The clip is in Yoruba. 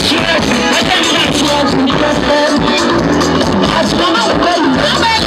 Cheers! I think that's what we just said. As long as